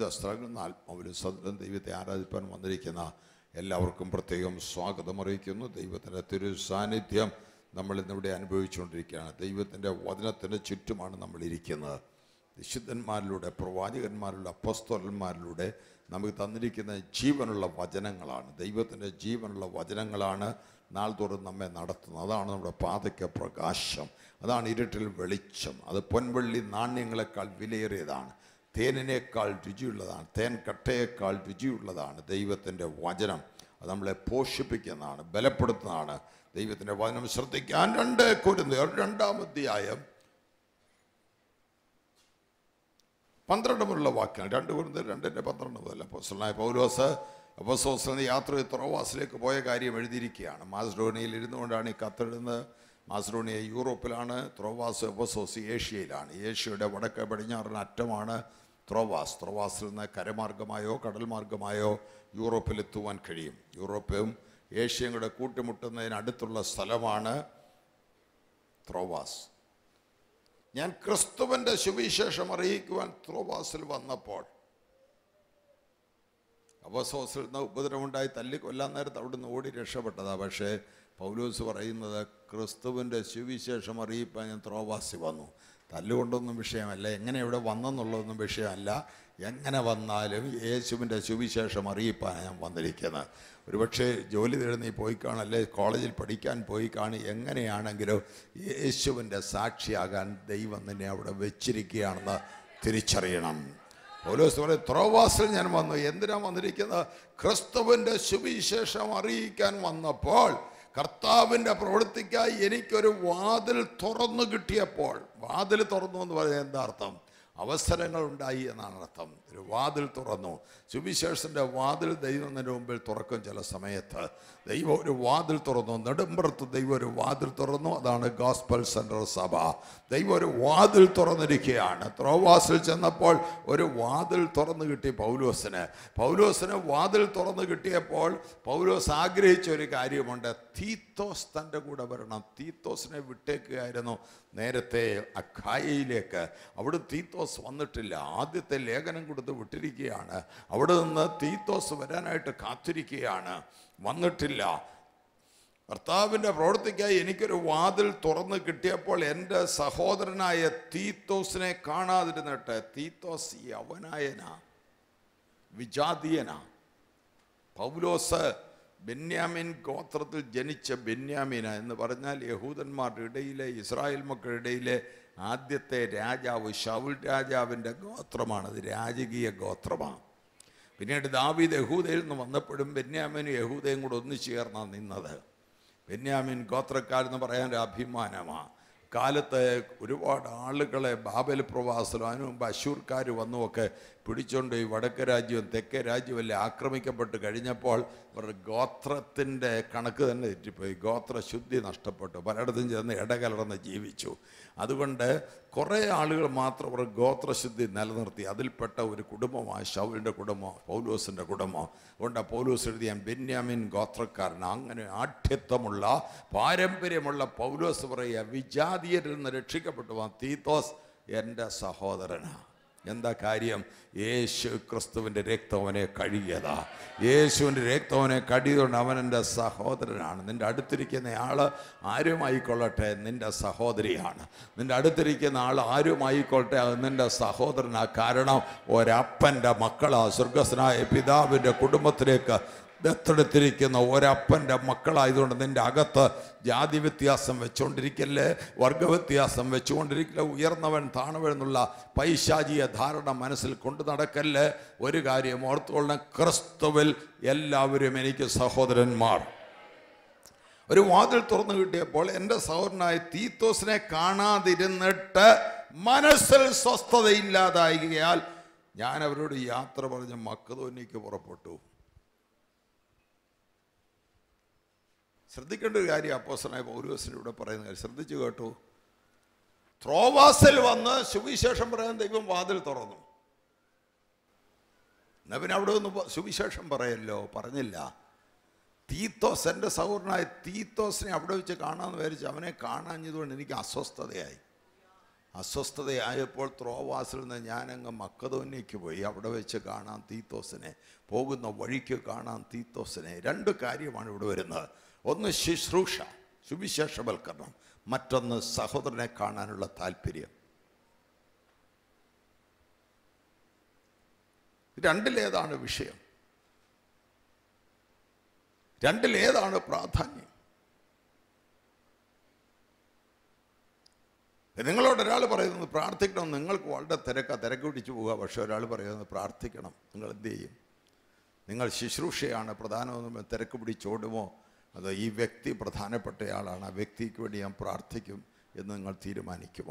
സ്ഥലങ്ങളിൽ നിന്ന് ആത്മാവിലും സദനം ദൈവത്തെ ആരാധിപ്പാൻ വന്നിരിക്കുന്ന എല്ലാവർക്കും പ്രത്യേകം സ്വാഗതം അറിയിക്കുന്നു. ദൈവത്തിൻ്റെ തിരു സാന്നിധ്യം നമ്മളിന്നിവിടെ അനുഭവിച്ചുകൊണ്ടിരിക്കുകയാണ്. ദൈവത്തിൻ്റെ വചനത്തിൻ്റെ ചുറ്റുമാണ് നമ്മളിരിക്കുന്നത്. വിശുദ്ധന്മാരിലൂടെ, പ്രവാചകന്മാരിലൂടെ, അപ്പോസ്തലന്മാരിലൂടെ നമുക്ക് തന്നിരിക്കുന്ന ജീവനുള്ള വചനങ്ങളാണ്. ദൈവത്തിൻ്റെ ജീവനുള്ള വചനങ്ങളാണ് നാൾതോറും നമ്മെ നടത്തുന്നത്. അതാണ് നമ്മുടെ പാതയ്ക്ക് പ്രകാശം, അതാണ് ഇരുട്ടിൽ വെളിച്ചം. അത് പൊൻവെള്ളി നാണ്യങ്ങളെക്കാൾ വിലയേറിയതാണ്, തേനിനേക്കാൾ രുചിയുള്ളതാണ്, തേൻ കട്ടയേക്കാൾ രുചിയുള്ളതാണ് ദൈവത്തിൻ്റെ വചനം. അത് നമ്മളെ പോഷിപ്പിക്കുന്നതാണ്, ബലപ്പെടുത്തുന്നതാണ്. ദൈവത്തിൻ്റെ വചനം ശ്രദ്ധിക്കാൻ 2 കൊരിന്ത്യർ 2-ാം അധ്യായം 12 മുതലുള്ള വാക്യങ്ങൾ. 2 കൊരിന്ത്യർ 2:12 മുതൽ അപ്പോസ്തലനായ പൗലോസ് അപ്പൊസ്തലൻ യാത്ര ത്രോവാസിലേക്ക് പോയ കാര്യം എഴുതിയിരിക്കുകയാണ്. മാസിഡോണിയയിൽ ഇരുന്നു കൊണ്ടാണ് ഈ കത്തെഴുതുന്നത്. മാസിഡോണിയ യൂറോപ്പിലാണ്, ത്രോവാസ് എഫെസോസ് ഏഷ്യയിലാണ്. ഏഷ്യയുടെ വടക്ക് പടിഞ്ഞാറിന് അറ്റമാണ് ത്രോവാസ്. ത്രോവാസിൽ നിന്ന് കരമാർഗമായോ കടൽ മാർഗമായോ യൂറോപ്പിലെത്തുവാൻ കഴിയും. യൂറോപ്പും ഏഷ്യയും കൂടെ കൂട്ടിമുട്ടുന്നതിനടുത്തുള്ള സ്ഥലമാണ് ത്രോവാസ്. ഞാൻ ക്രിസ്തുവിൻ്റെ സുവിശേഷം അറിയിക്കുവാൻ ത്രോവാസിൽ വന്നപ്പോൾ, അപ്പൊസ്തലനിൽ നിന്ന് ഉപദ്രവമുണ്ടായി തല്ലിക്കൊല്ലാൻ നേരത്ത് അവിടുന്ന് ഓടി രക്ഷപ്പെട്ടതാണ്. പക്ഷേ പൗലോസ് പറയുന്നത് ക്രിസ്തുവിൻ്റെ സുവിശേഷം അറിയിപ്പാൻ ഞാൻ ത്രോവാസിൽ വന്നു. തല്ലുകൊണ്ടൊന്നും വിഷയമല്ല, എങ്ങനെ ഇവിടെ വന്നെന്നുള്ളതൊന്നും വിഷയമല്ല. എങ്ങനെ വന്നാലും യേശുവിൻ്റെ സുവിശേഷം അറിയിപ്പാൻ ഞാൻ വന്നിരിക്കുന്നത്. ഒരുപക്ഷെ ജോലി തേടി നീ പോയി കാണല്ലേ, കോളേജിൽ പഠിക്കാൻ പോയി കാണി, എങ്ങനെയാണെങ്കിലും യേശുവിൻ്റെ സാക്ഷിയാകാൻ ദൈവം നിന്നെ അവിടെ വെച്ചിരിക്കുകയാണെന്ന് തിരിച്ചറിയണം. പൗലോസ് പറയും, ത്രോവാസിൽ ഞാൻ വന്നു. എന്തിനാണ് വന്നിരിക്കുന്നത്? ക്രിസ്തുവിൻ്റെ സുവിശേഷം അറിയിക്കാൻ വന്നപ്പോൾ, കർത്താവിൻ്റെ പ്രവൃത്തിക്കായി എനിക്കൊരു വാതിൽ തുറന്നു കിട്ടിയപ്പോൾ. വാതിൽ തുറന്നു എന്ന് പറയുന്നത് എന്താ അർത്ഥം? അവസരങ്ങൾ ഉണ്ടായി എന്നാണ് അർത്ഥം. ഒരു വാതിൽ തുറന്നു. സുവിശേഷൻ്റെ വാതിൽ ദൈവം നിന്റെ മുമ്പിൽ തുറക്കും. ചില സമയത്ത് ദൈവം ഒരു വാതിൽ തുറന്നു. നെടുമ്പുറത്ത് ദൈവം ഒരു വാതിൽ തുറന്നു. അതാണ് ഗോസ്പൽ സെൻട്രൽ സഭ. ദൈവം ഒരു വാതിൽ തുറന്നിരിക്കുകയാണ്. ത്രോവാസിൽ ചെന്നപ്പോൾ ഒരു വാതിൽ തുറന്നു കിട്ടി പൗലോസിന് വാതിൽ തുറന്നു കിട്ടിയപ്പോൾ പൗലോസ് ആഗ്രഹിച്ച ഒരു കാര്യമുണ്ട്. തീത്തോസ് തൻ്റെ കൂടെ വരണം. തീത്തോസിനെ വിട്ടേക്കുകയായിരുന്നു നേരത്തെ അഖായയിലേക്ക്. അവിടെ തീത്തോസ് വന്നിട്ടില്ല. ആദ്യത്തെ ലേഖനം കൊടുത്ത് വിട്ടിരിക്കുകയാണ്. അവിടെ നിന്ന് തീത്തോസ് വരാനായിട്ട് കാത്തിരിക്കുകയാണ്, വന്നിട്ടില്ല. കർത്താവിൻ്റെ പ്രവൃത്തിക്കായി എനിക്കൊരു വാതിൽ തുറന്ന് കിട്ടിയപ്പോൾ എൻ്റെ സഹോദരനായ തീത്തോസിനെ കാണാതിരുന്നിട്ട്, തീത്തോസ് യവനായനാ, വിജാതീയനാ. പൗലോസ് ബെന്യാമിൻ ഗോത്രത്തിൽ ജനിച്ച ബെന്യാമിന എന്ന് പറഞ്ഞാൽ യഹൂദന്മാരുടെ ഇടയിലെ, ഇസ്രായേൽ മക്കളുടെ ഇടയിലെ ആദ്യത്തെ രാജാവ് ശൗൽ രാജാവിൻ്റെ ഗോത്രമാണ്. അത് രാജകീയ ഗോത്രമാണ്. പിന്നീട് ദാവീദ് യഹൂദയിൽ നിന്ന് വന്നപ്പോഴും ബെന്യാമിനും യഹൂദയും കൂടെ ഒന്നിച്ചു ചേർന്നാണ് നിന്നത്. ബെന്യാമിൻ ഗോത്രക്കാരെന്ന് പറയാൻ ഒരു അഭിമാനമാണ്. കാലത്ത് ഒരുപാട് ആളുകളെ ബാബേൽ പ്രവാസത്തിലും അതിനു മുമ്പ് അശൂർക്കാർ വന്നുമൊക്കെ പിടിച്ചുകൊണ്ട് ഈ വടക്ക് രാജ്യവും തെക്കേ രാജ്യവുമെല്ലാം ആക്രമിക്കപ്പെട്ട് കഴിഞ്ഞപ്പോൾ ഇവരുടെ ഗോത്രത്തിൻ്റെ കണക്ക് തന്നെ തെറ്റിപ്പോയി. ഗോത്രശുദ്ധി നഷ്ടപ്പെട്ടു. പലയിടത്തും ചെന്ന് ഇടകലർന്ന് ജീവിച്ചു. അതുകൊണ്ട് കുറേ ആളുകൾ മാത്രം അവർ ഗോത്രശുദ്ധി നിലനിർത്തി. അതിൽപ്പെട്ട ഒരു കുടുംബമാണ് ശൗലിൻ്റെ കുടുംബം, പൗലോസിൻ്റെ കുടുംബം. അതുകൊണ്ട് പൗലോസ് എഴുതിയ ബെന്യാമിൻ ഗോത്രക്കാരൻ. അങ്ങനെ ആഠ്യത്വമുള്ള പാരമ്പര്യമുള്ള പൗലോസ് പറയുക, വിജാതീയരിൽ നിന്ന് രക്ഷിക്കപ്പെട്ടു പോകാൻ തീത്തോസ് എൻ്റെ സഹോദരനാണ്. എന്താ കാര്യം? യേശു ക്രിസ്തുവിൻ്റെ രക്തം അവനെ കഴുകിയതാ. യേശുവിൻ്റെ രക്തം അവനെ കഴുകിയതുകൊണ്ട് അവൻ എൻ്റെ സഹോദരനാണ്. നിൻ്റെ അടുത്തിരിക്കുന്ന ആൾ ആരുമായിക്കൊള്ളട്ടെ, നിൻ്റെ സഹോദരിയാണ്. നിൻ്റെ അടുത്തിരിക്കുന്ന ആൾ ആരുമായിക്കൊള്ളട്ടെ, അത് നിൻ്റെ സഹോദരനാണ്. കാരണം ഒരപ്പൻ്റെ മക്കളാ. സ്വർഗസ്ഥനായ പിതാവിൻ്റെ കുടുംബത്തിലേക്ക് ദത്തെടുത്തിരിക്കുന്ന ഒരപ്പൻ്റെ മക്കളായതുകൊണ്ട് നിൻ്റെ അകത്ത് ജാതി വ്യത്യാസം വെച്ചുകൊണ്ടിരിക്കല്ലേ, വർഗവ്യത്യാസം വെച്ചുകൊണ്ടിരിക്കല്ലേ, ഉയർന്നവൻ താണവൻ എന്നുള്ള പൈശാചിക ധാരണ മനസ്സിൽ കൊണ്ടു നടക്കല്ലേ. ഒരു കാര്യം ഓർത്തുകൊള്ളണം, ക്രിസ്തുവിൽ എല്ലാവരും എനിക്ക് സഹോദരന്മാർ. ഒരു വാതിൽ തുറന്നു കിട്ടിയപ്പോൾ എൻ്റെ സഹോദരനായ തീത്തോസിനെ കാണാതിരുന്നിട്ട് മനസ്സിൽ സ്വസ്ഥതയില്ലാതായികയാൽ ഞാൻ അവരോട് യാത്ര പറഞ്ഞ് മക്കതോനിക്ക് പുറപ്പെട്ടു. ശ്രദ്ധിക്കേണ്ട ഒരു കാര്യം അപ്പോസ്തലനായ പൗലോസിന് ഇവിടെ പറയുന്ന കാര്യം ശ്രദ്ധിച്ചു കേട്ടു. ത്രോവാസിൽ വന്ന് സുവിശേഷം പറയാൻ ദൈവം വാതിൽ തുറന്നു. എന്നാൽ പിന്നെ അവിടെ ഒന്ന് സുവിശേഷം പറയല്ലോ, പറഞ്ഞില്ല. തീത്തോസ്, എൻ്റെ സഹോദരനായ തീത്തോസിനെ അവിടെ വെച്ച് കാണാമെന്ന് വിചാരിച്ചു. അവനെ കാണാഞ്ഞതുകൊണ്ട് എനിക്ക് അസ്വസ്ഥതയായി. അസ്വസ്ഥതയായപ്പോൾ ത്രോവാസിൽ നിന്ന് ഞാനങ്ങ് മക്കതോന്യയ്ക്ക് പോയി. അവിടെ വെച്ച് കാണാം തീത്തോസിനെ, പോകുന്ന വഴിക്ക് കാണാം തീത്തോസിനെ. രണ്ട് കാര്യമാണ് ഇവിടെ വരുന്നത്. ഒന്ന് ശുശ്രൂഷ, സുവിശേഷവൽക്കരണം. മറ്റൊന്ന് സഹോദരനെ കാണാനുള്ള താല്പര്യം. രണ്ടിലേതാണ് വിഷയം? രണ്ടിലേതാണ് പ്രാധാന്യം? നിങ്ങളോട് ഒരാൾ പറയുന്നത് പ്രാർത്ഥിക്കണം, നിങ്ങൾക്ക് വളരെ തിരക്ക് പിടിച്ചു പോവുക. പക്ഷെ ഒരാൾ പറയുന്നത് പ്രാർത്ഥിക്കണം, നിങ്ങൾ എന്ത് ചെയ്യും? നിങ്ങൾ ശുശ്രൂഷയാണ് പ്രധാനമെന്ന് തിരക്ക് പിടിച്ചോടുമോ? അത് ഈ വ്യക്തി പ്രധാനപ്പെട്ടയാളാണ്, ആ വ്യക്തിക്ക് വേണ്ടി ഞാൻ പ്രാർത്ഥിക്കും എന്ന് നിങ്ങൾ തീരുമാനിക്കുമോ?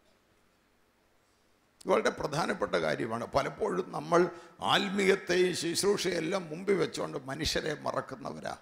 വളരെ പ്രധാനപ്പെട്ട കാര്യമാണ്. പലപ്പോഴും നമ്മൾ ആത്മീയത്തെയും ശുശ്രൂഷയെല്ലാം മുമ്പിൽ വെച്ചുകൊണ്ട് മനുഷ്യരെ മറക്കുന്നവരാ.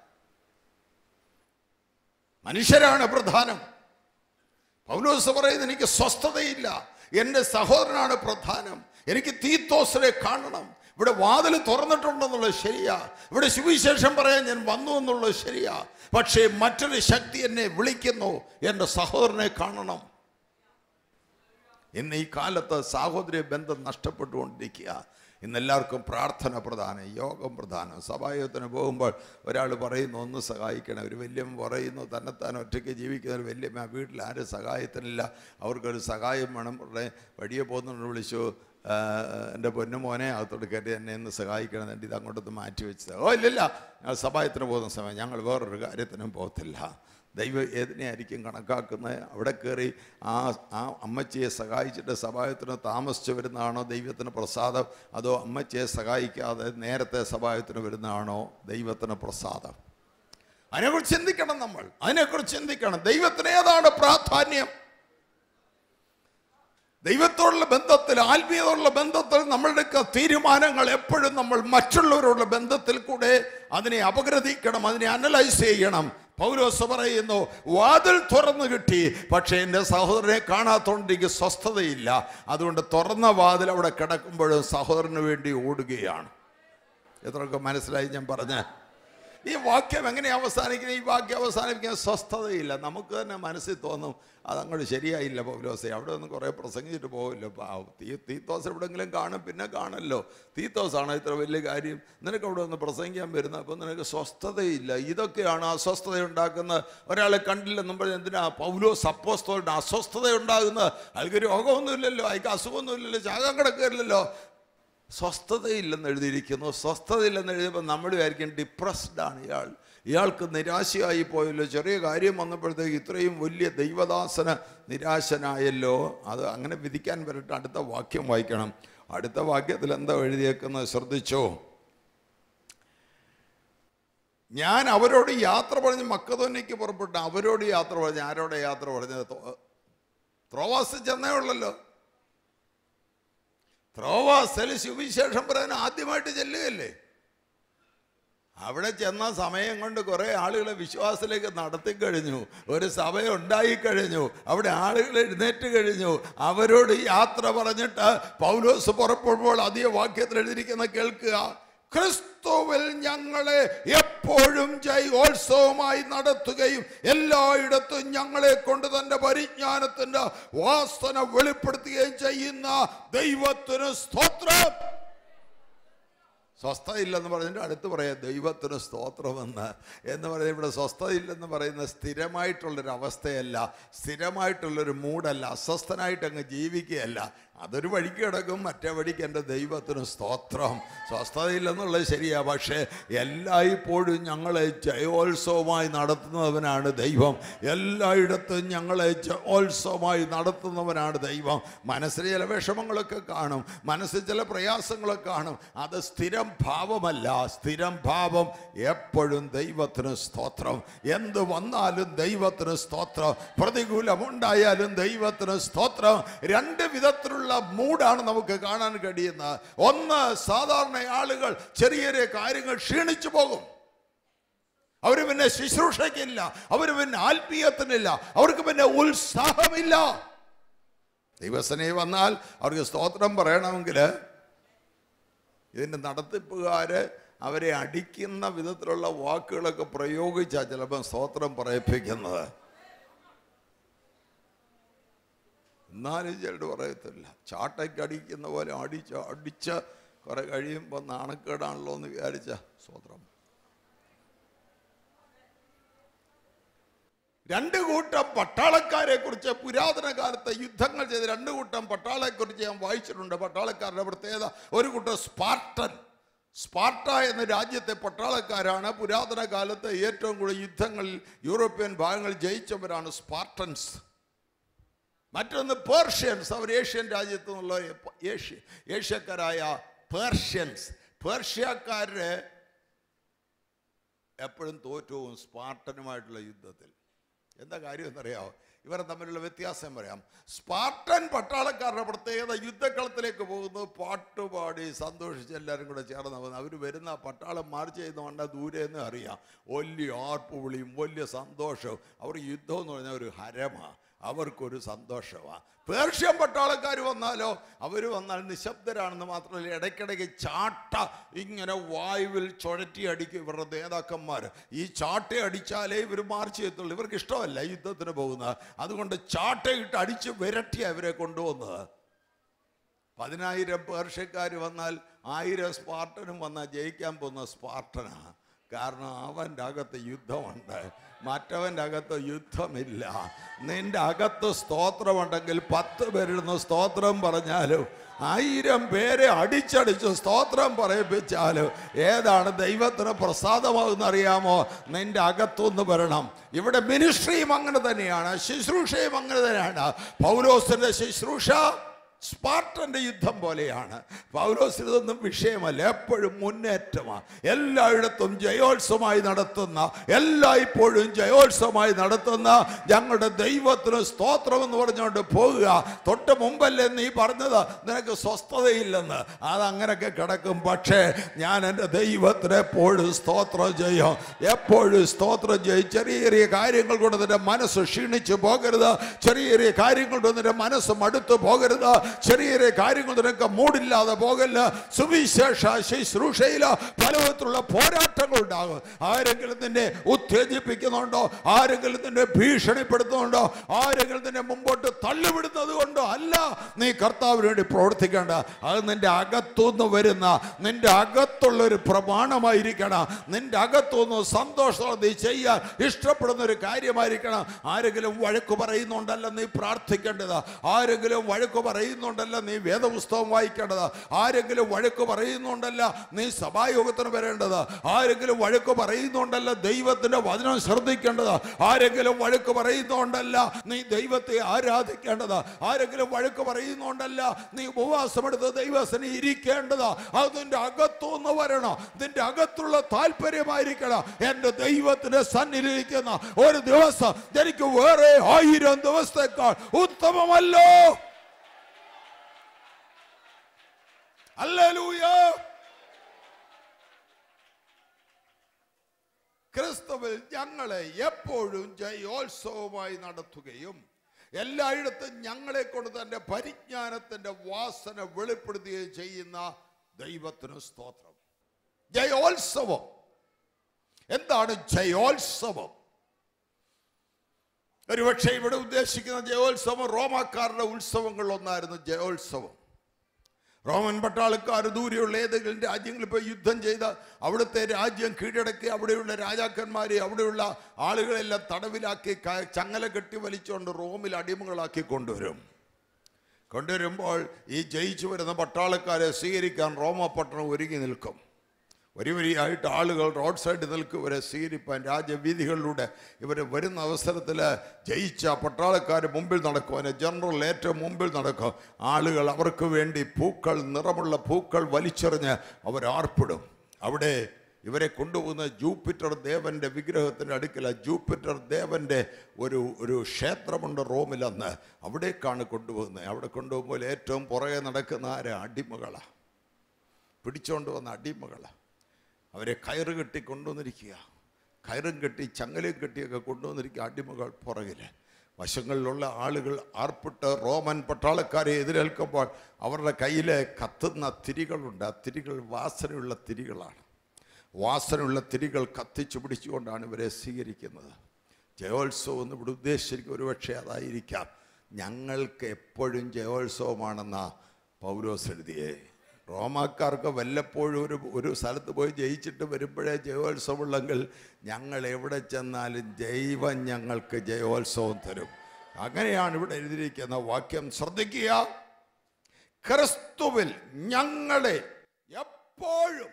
മനുഷ്യരാണ് പ്രധാനം. പൗലോസ് പറയുന്നത് എനിക്ക് സ്വസ്ഥതയില്ല, എൻ്റെ സഹോദരനാണ് പ്രധാനം, എനിക്ക് തീത്തോസിനെ കാണണം. ഇവിടെ വാതിൽ തുറന്നിട്ടുണ്ടെന്നുള്ളത് ശരിയാ, ഇവിടെ സുവിശേഷം പറയാൻ ഞാൻ വന്നു എന്നുള്ളത് ശരിയാ. പക്ഷേ മറ്റൊരു ശക്തി എന്നെ വിളിക്കുന്നു, എൻ്റെ സഹോദരനെ കാണണം. ഇന്ന് ഈ കാലത്ത് സാഹോദര്യ ബന്ധം നഷ്ടപ്പെട്ടുകൊണ്ടിരിക്കുക. ഇന്നെല്ലാവർക്കും പ്രാർത്ഥന പ്രധാനം, യോഗം പ്രധാനം. സഭായോഗത്തിന് പോകുമ്പോൾ ഒരാൾ പറയുന്നു ഒന്ന് സഹായിക്കണം, ഒരു വല്യമ്മ പറയുന്നു തന്നെത്താൻ ഒറ്റയ്ക്ക് ജീവിക്കുന്ന ഒരു വല്യമ്മ, വീട്ടിൽ ആരും സഹായത്തിനില്ല, അവർക്കൊരു സഹായം വേണം. വഴിയെ പോകുന്നുണ്ട്, വിളിച്ചു, എൻ്റെ പൊന്നുമോനെ അകത്തോട്ട് കയറ്റി എന്നെ ഒന്ന് സഹായിക്കണം, എൻ്റെ ഇത് അങ്ങോട്ടൊന്ന് മാറ്റി വെച്ചത്. ഓ ഇല്ലില്ല, ഞങ്ങൾ സഭായത്തിന് പോകുന്ന സമയം ഞങ്ങൾ വേറൊരു കാര്യത്തിനും പോകത്തില്ല. ദൈവം ഏതിനെയായിരിക്കും കണക്കാക്കുന്നത്? അവിടെ കയറി ആ അമ്മച്ചിയെ സഹായിച്ചിട്ട് സഭായത്തിന് താമസിച്ച് വരുന്നതാണോ ദൈവത്തിന് പ്രസാദം? അതോ അമ്മച്ചിയെ സഹായിക്കാതെ നേരത്തെ സഭായത്തിന് വരുന്നതാണോ ദൈവത്തിന് പ്രസാദം? അതിനെക്കുറിച്ച് ചിന്തിക്കണം, നമ്മൾ അതിനെക്കുറിച്ച് ചിന്തിക്കണം. ദൈവത്തിന് ഏതാണ് പ്രാധാന്യം? ദൈവത്തോടുള്ള ബന്ധത്തിൽ, ആത്മീയതയുള്ള ബന്ധത്തിൽ നമ്മളുടെ തീരുമാനങ്ങൾ എപ്പോഴും നമ്മൾ മറ്റുള്ളവരോടുള്ള ബന്ധത്തിൽ കൂടെ അതിനെ അപഗ്രഥിക്കണം, അതിനെ അനലൈസ് ചെയ്യണം. പൗലോസ് പറയുന്നു, വാതിൽ തുറന്നു കിട്ടി, പക്ഷേ എൻ്റെ സഹോദരനെ കാണാത്തോണ്ട് എനിക്ക് സ്വസ്ഥതയില്ല. അതുകൊണ്ട് തുറന്ന വാതിൽ അവിടെ കിടക്കുമ്പോഴും സഹോദരന് വേണ്ടി ഓടുകയാണ്. എത്രയൊക്കെ മനസ്സിലായി ഞാൻ പറഞ്ഞ ഈ വാക്യം എങ്ങനെ അവസാനിക്കുന്നത്? ഈ വാക്യം അവസാനിപ്പിക്കാൻ സ്വസ്ഥതയില്ല. നമുക്ക് തന്നെ മനസ്സിൽ തോന്നും അതങ്ങോട്ട് ശരിയായില്ല പൗലോസെ, അവിടെ ഒന്ന് കുറേ പ്രസംഗിച്ചിട്ട് പോകില്ലോ, തീത്തോസ് എവിടെയെങ്കിലും കാണും, പിന്നെ കാണല്ലോ. തീത്തോസാണ് ഇത്ര വലിയ കാര്യം, നിനക്ക് അവിടെ ഒന്ന് പ്രസംഗിക്കാൻ വരുന്നത്, അപ്പോൾ നിനക്ക് സ്വസ്ഥതയില്ല. ഇതൊക്കെയാണ് അസ്വസ്ഥത ഉണ്ടാക്കുന്നത്. ഒരാളെ കണ്ടില്ലെന്നും പറഞ്ഞ് എന്തിനാ പൗലോസ് അപ്പോസ്തലന് അസ്വസ്ഥത ഉണ്ടാകുന്നത്? അയാൾക്ക് രോഗമൊന്നുമില്ലല്ലോ, അയാൾക്ക് അസുഖമൊന്നുമില്ലല്ലോ, ചാകാൻ കിടക്കില്ലല്ലോ. സ്വസ്ഥതയില്ലെന്ന് എഴുതിയിരിക്കുന്നു. സ്വസ്ഥതയില്ലെന്ന് എഴുതിയപ്പോൾ നമ്മൾ വിചാരിക്കും ഡിപ്രസ്ഡ് ആണ് ഇയാൾക്ക് നിരാശയായി പോയല്ലോ, ചെറിയ കാര്യം വന്നപ്പോഴത്തേക്ക് ഇത്രയും വലിയ ദൈവദാസന് നിരാശനായല്ലോ. അത് അങ്ങനെ വിധിക്കാൻ വരട്ടെ. അടുത്ത വാക്യം വായിക്കണം. അടുത്ത വാക്യത്തിൽ എന്താ എഴുതിയേക്കുന്നത് ശ്രദ്ധിച്ചോ. ഞാൻ അവരോട് യാത്ര പറഞ്ഞ് മക്കതോന്യയ്ക്ക് പുറപ്പെട്ടു. അവരോട് യാത്ര പറഞ്ഞ്, ആരോടെ യാത്ര പറഞ്ഞത്? ത്രോവാസിൽ ചെന്നേ ഉള്ളല്ലോ. ത്രോവാസിൽ സുവിശേഷം പറയാൻ ആദ്യമായിട്ട് ചെല്ലുകയല്ലേ. അവിടെ ചെന്ന സമയം കൊണ്ട് കുറേ ആളുകളെ വിശ്വാസത്തിലേക്ക് നടത്തിക്കഴിഞ്ഞു, ഒരു സഭ ഉണ്ടായിക്കഴിഞ്ഞു, അവിടെ ആളുകൾ എഴുന്നേറ്റ് കഴിഞ്ഞു. അവരോട് യാത്ര പറഞ്ഞിട്ട് പൗലോസ് പുറപ്പെടുമ്പോൾ അതേ വാക്യത്തിൽ എഴുതിയിരിക്കുന്ന കേൾക്കുക, ക്രിസ്തുവിൽ ഞങ്ങളെ എപ്പോഴും ജയോത്സവമായി നടത്തുകയും എല്ലായിടത്തും ഞങ്ങളെ കൊണ്ട് തന്റെ പരിജ്ഞാനത്തിന്റെ വാസന വെളിപ്പെടുത്തുകയും ചെയ്യുന്ന ദൈവത്തിന് സ്തോത്രം. സ്വസ്ഥതയില്ലെന്ന് പറഞ്ഞിട്ട് അടുത്ത് പറയാം ദൈവത്തിന് സ്തോത്രമെന്ന്. എന്ന് പറയുന്നത് ഇവിടെ സ്വസ്ഥതയില്ലെന്ന് പറയുന്നത് സ്ഥിരമായിട്ടുള്ളൊരവസ്ഥയല്ല, സ്ഥിരമായിട്ടുള്ളൊരു മൂടല്ല, അസ്വസ്ഥനായിട്ട് അങ്ങ് ജീവിക്കുകയല്ല. അതൊരു വഴിക്ക് കിടക്കും, മറ്റേ വഴിക്ക് എൻ്റെ ദൈവത്തിന് സ്തോത്രം. സ്വസ്ഥതയില്ലെന്നുള്ളത് ശരിയാ, പക്ഷേ എല്ലായ്പ്പോഴും ഞങ്ങളെ ജയോത്സവമായി നടത്തുന്നവനാണ് ദൈവം. എല്ലായിടത്തും ഞങ്ങളെ ജയോത്സവമായി നടത്തുന്നവനാണ് ദൈവം. മനസ്സിൽ ചില വിഷമങ്ങളൊക്കെ കാണും, മനസ്സിൽ ചില പ്രയാസങ്ങളൊക്കെ കാണും. അത് സ്ഥിരം ഭാവമല്ല. സ്ഥിരം ഭാവം എപ്പോഴും ദൈവത്തിന് സ്തോത്രം. എന്ത് വന്നാലും ദൈവത്തിന് സ്തോത്രം. പ്രതികൂലമുണ്ടായാലും ദൈവത്തിന് സ്തോത്രം. രണ്ട് വിധത്തിലുള്ള മൂടാണ് നമുക്ക് കാണാൻ കഴിയുന്നത്. ഒന്ന്, സാധാരണ ആളുകൾ ചെറിയ ചെറിയ കാര്യങ്ങൾ ക്ഷീണിച്ചു പോകും. അവർ പിന്നെ ശുശ്രൂഷയ്ക്കില്ല, അവർ പിന്നെ ആത്മീയത്തിനില്ല, അവർക്ക് പിന്നെ ഉത്സാഹമില്ല. ദൈവസേനയിൽ വന്നാൽ അവർക്ക് സ്തോത്രം പറയണമെങ്കിൽ ഇതിൻ്റെ നടത്തിപ്പുകാര് അവരെ അടിക്കുന്ന വിധത്തിലുള്ള വാക്കുകളൊക്കെ പ്രയോഗിച്ചാൽ ചിലപ്പോൾ സ്തോത്രം പറയിപ്പിക്കുന്നത്. എന്നാലും ചിലർ പറയത്തില്ല. ചാട്ടയ്ക്ക് അടിക്കുന്ന പോലെ അടിച്ച് കുറെ കഴിയുമ്പോൾ നാണക്കേടാണല്ലോ എന്ന് വിചാരിച്ച സ്വതന്ത്രം. രണ്ട് കൂട്ടം പട്ടാളക്കാരെ കുറിച്ച് പുരാതന കാലത്ത് യുദ്ധങ്ങൾ ചെയ്ത് രണ്ട് കൂട്ടം പട്ടാളയെ കുറിച്ച് ഞാൻ വായിച്ചിട്ടുണ്ട്. പട്ടാളക്കാരുടെ പ്രത്യേകത, ഒരു കൂട്ടം സ്പാർട്ട എന്ന രാജ്യത്തെ പട്ടാളക്കാരാണ്. പുരാതന കാലത്ത് ഏറ്റവും കൂടുതൽ യുദ്ധങ്ങളിൽ യൂറോപ്യൻ ഭാഗങ്ങൾ ജയിച്ചവരാണ് സ്പാർട്ടൻസ്. മറ്റൊന്ന് പേർഷ്യൻസ്, അവർ ഏഷ്യൻ രാജ്യത്തു നിന്നുള്ള ഏഷ്യക്കാരായ പേർഷ്യൻസ്. പേർഷ്യക്കാര് എപ്പോഴും തോറ്റവും സ്പാർട്ടനുമായിട്ടുള്ള യുദ്ധത്തിൽ. എന്താ കാര്യം എന്നറിയാമോ? ഇവർ തമ്മിലുള്ള വ്യത്യാസം പറയാം. സ്പാർട്ടൻ പട്ടാളക്കാരുടെ പ്രത്യേകത, യുദ്ധക്കളത്തിലേക്ക് പോകുന്നത് പാട്ടുപാടി സന്തോഷിച്ച് എല്ലാവരും കൂടെ ചേർന്ന് പോകുന്നത്. അവർ വരുന്ന പട്ടാളം മാർച്ച് ചെയ്യുന്നതുകൊണ്ട് ദൂരെ അറിയാം. വലിയ ആർപ്പുവിളിയും വലിയ സന്തോഷവും. അവർ യുദ്ധം എന്ന് പറഞ്ഞാൽ ഒരു ഹരമാണ്, അവർക്കൊരു സന്തോഷമാണ്. പേർഷ്യൻ പട്ടാളക്കാർ വന്നാലോ, അവർ വന്നാൽ നിശബ്ദരാണെന്ന് മാത്രമല്ല, ഇടയ്ക്കിടയ്ക്ക് ചാട്ട ഇങ്ങനെ വായുവിൽ ചുഴറ്റി അടിക്കും ഇവരുടെ നേതാക്കന്മാർ. ഈ ചാട്ട അടിച്ചാലേ ഇവർ മാർച്ച് ചെയ്യത്തുള്ളൂ. ഇവർക്ക് ഇഷ്ടമല്ല യുദ്ധത്തിന് പോകുന്നത്. അതുകൊണ്ട് ചാട്ടയിട്ട് അടിച്ച് വിരട്ടി അവരെ കൊണ്ടുവന്നത്. 10,000 പേർഷ്യക്കാർ വന്നാൽ 1000 സ്പാർട്ടനും വന്നാൽ ജയിക്കാൻ പോകുന്ന സ്പാർട്ടനാണ്. കാരണം അവൻ്റെ അകത്ത് യുദ്ധമുണ്ട്, മറ്റവൻ്റെ അകത്ത് യുദ്ധമില്ല. നിന്റെ അകത്ത് സ്തോത്രമുണ്ടെങ്കിൽ 10 പേരിടുന്ന സ്തോത്രം പറഞ്ഞാലും 1000 പേരെ അടിച്ചടിച്ച് സ്തോത്രം പറയിപ്പിച്ചാലും ഏതാണ് ദൈവത്തിന് പ്രസാദമാകുന്ന അറിയാമോ? നിന്റെ അകത്തുനിന്ന് വരണം. ഇവിടെ മിനിസ്ട്രിയും അങ്ങനെ തന്നെയാണ്, ശുശ്രൂഷയും അങ്ങനെ തന്നെയാണ്. പൗലോസിന്റെ ശുശ്രൂഷ സ്പാർട്ടന്റെ യുദ്ധം പോലെയാണ്. പൗലോസിന് ഇതൊന്നും വിഷയമല്ല, എപ്പോഴും മുന്നേറ്റമാണ്. എല്ലായിടത്തും ജയോത്സവമായി നടത്തുന്ന, എല്ലായ്പ്പോഴും ജയോത്സവമായി നടത്തുന്ന ഞങ്ങളുടെ ദൈവത്തിന് സ്തോത്രം എന്ന് പറഞ്ഞുകൊണ്ട് പോകുക. തൊട്ട് മുമ്പല്ലേ നീ പറഞ്ഞത് നിനക്ക് സ്വസ്ഥതയില്ലെന്ന്, അതങ്ങനെയൊക്കെ കിടക്കും. പക്ഷേ ഞാൻ എൻ്റെ ദൈവത്തിന് എപ്പോഴും സ്തോത്രം ചെയ്യും, എപ്പോഴും സ്തോത്രം ചെയ്യും. ചെറിയ ചെറിയ കാര്യങ്ങൾ കൊണ്ട് നിന്റെ മനസ്സ് ക്ഷീണിച്ചു പോകരുത്, ചെറിയ ചെറിയ കാര്യങ്ങൾ കൊണ്ട് നിന്റെ മനസ്സ് മടുത്തു പോകരുത്, ചെറിയ ചെറിയ കാര്യങ്ങൾ നിനക്ക് മൂടില്ലാതെ പോകല്ല. സുവിശേഷ ശുശ്രൂഷയിൽ പലവിധത്തിലുള്ള പോരാട്ടങ്ങൾ ഉണ്ടാകും. ആരെങ്കിലും നിന്നെ ഉത്തേജിപ്പിക്കുന്നുണ്ടോ, ആരെങ്കിലും നിന്നെ ഭീഷണിപ്പെടുത്തുന്നുണ്ടോ, ആരെങ്കിലും നിന്നെ മുമ്പോട്ട് തള്ളിവിടുന്നത് കൊണ്ടോ അല്ല നീ കർത്താവിന് വേണ്ടി പ്രവർത്തിക്കേണ്ട. അത് നിന്റെ അകത്തുനിന്ന് വരുന്ന, നിന്റെ അകത്തുള്ളൊരു പ്രമാണമായിരിക്കണം. നിന്റെ അകത്തുനിന്ന് സന്തോഷത്തോടെ നീ ചെയ്യാൻ ഇഷ്ടപ്പെടുന്ന ഒരു കാര്യമായിരിക്കണം. ആരെങ്കിലും വഴക്ക് പറയുന്നുണ്ടല്ല നീ പ്രാർത്ഥിക്കേണ്ടത്, ആരെങ്കിലും വഴക്ക് പറയുന്നുണ്ടല്ല നീ വേദപുസ്തകം വായിക്കേണ്ടത്, ആരെങ്കിലും വഴക്ക് പറയുന്നുണ്ടല്ല നീ സഭായോഗത്തിന് വരേണ്ടത്, ആരെങ്കിലും വഴക്ക് പറയുന്നുണ്ടല്ല ദൈവത്തിന്റെ വചനം ശ്രദ്ധിക്കേണ്ടത്, ആരെങ്കിലും വഴക്ക് പറയുന്നുണ്ടല്ല നീ ദൈവത്തെ ആരാധിക്കേണ്ടത്, ആരെങ്കിലും വഴക്ക് പറയുന്നുണ്ടല്ല നീ ഉപവാസമെടുത്ത് ദൈവസനെ ഇരിക്കേണ്ടത്. അത് നിന്റെ അകത്തുനിന്ന് വരണം, നിന്റെ അകത്തുള്ള താല്പര്യമായിരിക്കണം. എന്റെ ദൈവത്തിന്റെ സന്നിധിയിരിക്കുന്ന ഒരു ദിവസം എനിക്ക് വേറെ 1000 ദിവസത്തേക്കാൾ ഉത്തമമല്ലോ. ഹല്ലേലൂയ. ക്രിസ്തുവിൽ ഞങ്ങളെ എപ്പോഴും ജയോത്സവമായി നടത്തുകയും എല്ലായിടത്തും ഞങ്ങളെ കൊണ്ട് തന്റെ പരിജ്ഞാനത്തിന്റെ വാസന വെളിപ്പെടുത്തുകയും ചെയ്യുന്ന ദൈവത്തിന് സ്തോത്രം. ജയോത്സവം എന്താണ്? ജയോത്സവം ഒരുപക്ഷെ ഇവിടെ ഉദ്ദേശിക്കുന്ന ജയോത്സവം റോമാക്കാരുടെ ഉത്സവങ്ങളിൽ ഒന്നായിരുന്നു ജയോത്സവം. റോമൻ പട്ടാളക്കാർ ദൂരെയുള്ള ഏതെങ്കിലും രാജ്യങ്ങളിൽ പോയി യുദ്ധം ചെയ്ത് അവിടുത്തെ രാജ്യം കീഴടക്കി അവിടെയുള്ള രാജാക്കന്മാരെ, അവിടെയുള്ള ആളുകളെല്ലാം തടവിലാക്കി ചങ്ങല കെട്ടി വലിച്ചുകൊണ്ട് റോമിൽ അടിമകളാക്കി കൊണ്ടുവരുമ്പോൾ ഈ ജയിച്ചു വരുന്ന പട്ടാളക്കാരെ സ്വീകരിക്കാൻ റോമ പട്ടണം ഒരുങ്ങി നിൽക്കും. വരിയായിട്ട് ആളുകൾ റോഡ് സൈഡിൽ നിൽക്കും ഇവരെ സ്വീകരിപ്പാൻ. രാജവീഥികളിലൂടെ ഇവർ വരുന്ന അവസരത്തിൽ ജയിച്ച പട്ടാളക്കാർ മുമ്പിൽ നടക്കും, അതിന് ജനറൽ ഏറ്റവും മുമ്പിൽ നടക്കും. ആളുകൾ അവർക്ക് വേണ്ടി പൂക്കൾ, നിറമുള്ള പൂക്കൾ വലിച്ചെറിഞ്ഞ് അവർ ആർപ്പിടും. അവിടെ ഇവരെ കൊണ്ടുപോകുന്ന ജൂപ്പിറ്റർ ദേവൻ്റെ വിഗ്രഹത്തിൻ്റെ അടുക്കല. ജൂപ്പിറ്റർ ദേവൻ്റെ ഒരു ക്ഷേത്രമുണ്ട് റോമിലന്ന്, അവിടേക്കാണ് കൊണ്ടുപോകുന്നത്. അവിടെ കൊണ്ടുപോകുമ്പോൾ ഏറ്റവും പുറകെ നടക്കുന്ന അടിമകളാണ്, പിടിച്ചുകൊണ്ട് വന്ന അടിമകളാണ്. അവരെ കയറ് കെട്ടി കൊണ്ടുവന്നിരിക്കുക, കയറും കെട്ടി ചങ്ങലയും കെട്ടിയൊക്കെ കൊണ്ടുവന്നിരിക്കുക അടിമകൾ പുറകിൽ. വശങ്ങളിലുള്ള ആളുകൾ ആർപ്പിട്ട് റോമൻ പട്ടാളക്കാരെ എതിരേൽക്കുമ്പോൾ അവരുടെ കയ്യിൽ കത്തുന്ന തിരികളുണ്ട്. ആ തിരികൾ വാസനയുള്ള തിരികളാണ്. വാസനയുള്ള തിരികൾ കത്തിച്ചു പിടിച്ചുകൊണ്ടാണ് ഇവരെ സ്വീകരിക്കുന്നത്. ജയോത്സവം എന്ന് ഇവിടെ ഉദ്ദേശിച്ചിരിക്കും ഒരുപക്ഷെ അതായിരിക്കാം. ഞങ്ങൾക്ക് എപ്പോഴും ജയോത്സവമാണെന്നാ പൗലോസ് എഴുതിയേ. റോമാക്കാർക്ക് വല്ലപ്പോഴും ഒരു സ്ഥലത്ത് പോയി ജയിച്ചിട്ട് വരുമ്പോഴേ ജയോത്സവമുള്ളെങ്കിൽ ഞങ്ങൾ എവിടെ ചെന്നാലും ദൈവം ഞങ്ങൾക്ക് ജയോത്സവം തരും. അങ്ങനെയാണ് ഇവിടെ എഴുതിയിരിക്കുന്ന വാക്യം. ശ്രദ്ധിക്കുക, ക്രിസ്തുവിൽ ഞങ്ങളെ എപ്പോഴും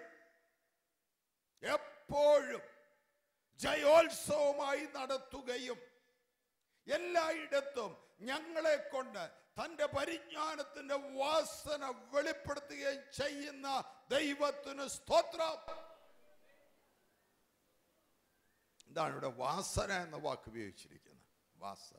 ജയോത്സവമായി നടത്തുകയും എല്ലായിടത്തും ഞങ്ങളെ കൊണ്ട് തൻ്റെ പരിജ്ഞാനത്തിന്റെ വാസന വെളിപ്പെടുത്തുകയും ചെയ്യുന്ന ദൈവത്തിന് സ്തോത്രം. എന്താണ് ഇവിടെ വാസന എന്ന വാക്ക് ഉപയോഗിച്ചിരിക്കുന്നത്? വാസന,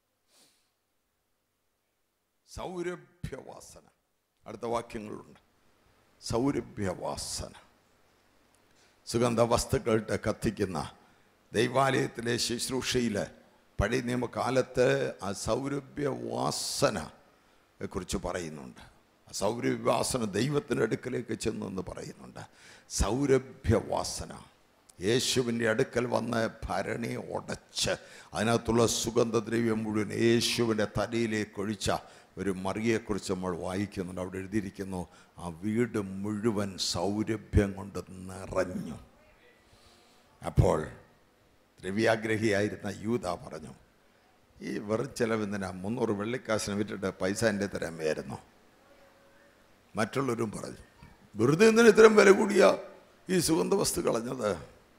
സൗരഭ്യവാസന. അടുത്ത വാക്യങ്ങളുണ്ട്. സൗരഭ്യവാസന, സുഗന്ധ വസ്തുക്കളുടെ കത്തിക്കുന്ന ദൈവാലയത്തിലെ ശുശ്രൂഷയിൽ പഴയ നിയമകാലത്ത് ആ സൗരഭ്യവാസനയെ കുറിച്ച് പറയുന്നുണ്ട്. ആ സൗരഭ്യവാസന ദൈവത്തിൻ്റെ അടുക്കലേക്ക് ചെന്നെന്ന് പറയുന്നുണ്ട്. സൗരഭ്യവാസന, യേശുവിൻ്റെ അടുക്കൽ വന്ന് ഭരണി ഉടച്ച് അതിനകത്തുള്ള സുഗന്ധദ്രവ്യം മുഴുവൻ യേശുവിൻ്റെ തലയിലേക്ക് ഒഴിച്ച ഒരു മറിയെക്കുറിച്ച് നമ്മൾ വായിക്കുന്നുണ്ട്. അവിടെ എഴുതിയിരിക്കുന്നു, ആ വീട് മുഴുവൻ സൗരഭ്യം കൊണ്ട് നിറഞ്ഞു. അപ്പോൾ ദ്രവ്യാഗ്രഹിയായിരുന്ന യൂദ പറഞ്ഞു, ഈ വെറും ചിലവെന്തിനാ 300 വെള്ളിക്കാശിന് വിറ്റിട്ട് പൈസ എൻ്റെ തരാൻ വയ്യായിരുന്നു. മറ്റുള്ളവരും പറഞ്ഞു, വെറുതെ എന്തിന് ഇത്രയും വില കൂടിയ ഈ സുഗന്ധ വസ്തു കളഞ്ഞത്?